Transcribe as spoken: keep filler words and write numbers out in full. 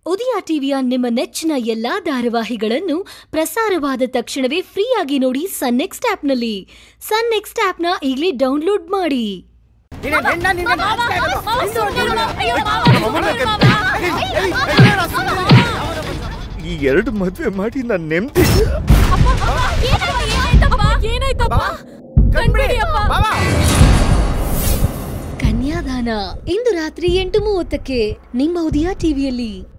ಉದಯ ಟಿವಿಯ ನಿಮ್ಮ ನೆಚ್ಚಿನ ಎಲ್ಲಾ ಧಾರಾವಾಹಿಗಳನ್ನು ಪ್ರಸಾರವಾದ ತಕ್ಷಣವೇ ಫ್ರೀಯಾಗಿ ನೋಡಿ ಸನ್ ನೆಕ್ಸ್ಟ್ ಆಪ್ನಲ್ಲಿ. ಸನ್ ನೆಕ್ಸ್ಟ್ ಆಪ್ನ ಈಗಲೇ ಡೌನ್ಲೋಡ್ ಮಾಡಿ. ಈ ಎರಡು ಮದುವೆ ಮಾಡಿ ನಾನು ನೆಮ್ಮದಿ. ಕನ್ಯಾದಾನ ಇಂದು ರಾತ್ರಿ ಎಂಟು ಮೂವತ್ತಕ್ಕೆ ನಿಮ್ಮ ಉದಯ ಟಿವಿಯಲ್ಲಿ.